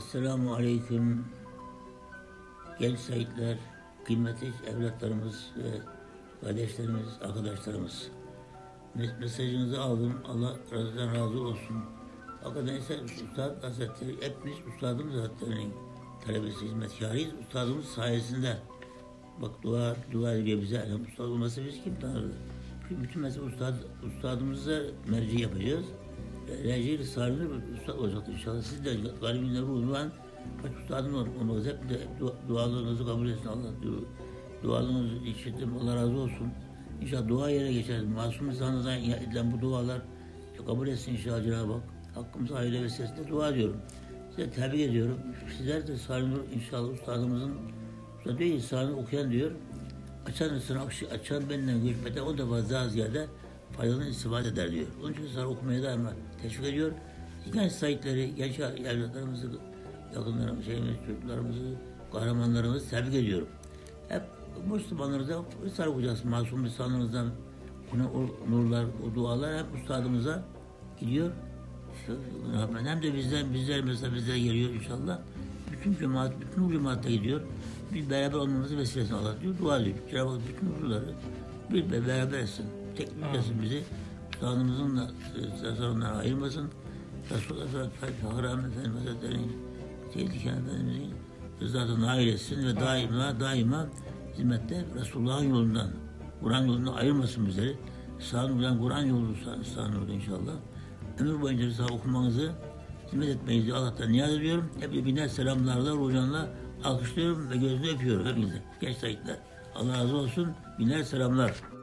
Esselamu Aleyküm genç şehitler, kıymetli evlatlarımız ve kardeşlerimiz, arkadaşlarımız. Mesajınızı aldım. Allah razı olsun. Hakikaten Üstad Hazretleri, hepimiz Üstadımız Hazretleri'nin talebesi, hizmetkarıyız. Üstadımız sayesinde bak dua ediyor bize. Yani Üstad olmasa biz kim tanırdı? Bütün mesele Üstadımıza merci yapacağız. Recep-i Salih'in Üstad olacaktır inşallah. Siz de garibinden ruhundan kaç Üstadın olmanız. Hep de dualarınızı kabul etsin Allah diyor. Dualarınızı işittim. Allah razı olsun. İnşallah dua yere geçeriz. Masum insanlardan edilen bu dualar kabul etsin inşallah Cenab-ı Hak. Hakkımıza aile vesilesiyle dua ediyorum. Size tebrik ediyorum. Sizler de Salih inşallah Üstadımızın Üstad diyor ki Salih okuyan diyor. Açan benden görüşmeden o defa daha ziyade faydadan istifade eder diyor. Onun için Salih okumaya daima teşvik ediyor. Genç sahipleri, genç evlatlarımızı, yakınlarımızı, çocuklarımızı, kahramanlarımızı tebrik ediyorum. Hep Müslümanları da Salih okuyacağız. Masum lisanlarımızdan o nurlar, o dualar hep Üstadımıza gidiyor. Hem de bizler mesela bizlere geliyor inşallah. Bütün cemaatte gidiyor. Biz beraber olmamızı vesilesine Allah diyor. Dua ediyor. Cenab-ı Hak bütün nurları beraber etsin. Tek etsin bizi. Üstadımızın da tasarımdan ayırmasın. Resulullah Fahri Ahmet Efendimiz Hazretleri'nin Seyyid Diken Efendimiz'in rızasına nail etsin ve daima hizmette Resulullah'ın yolundan, Kur'an yolundan ayırmasın bizleri. Sağ Kur'an yolu sağ inşallah. Ömür boyunca Risale okumanızı, hizmet etmeyizi Allah'tan niyaz ediyorum. Hep binler selamlarla, rucanla alkışlıyorum ve gözünü öpüyorum hepinize. Genç sahipler. Allah razı olsun. Binler selamlar.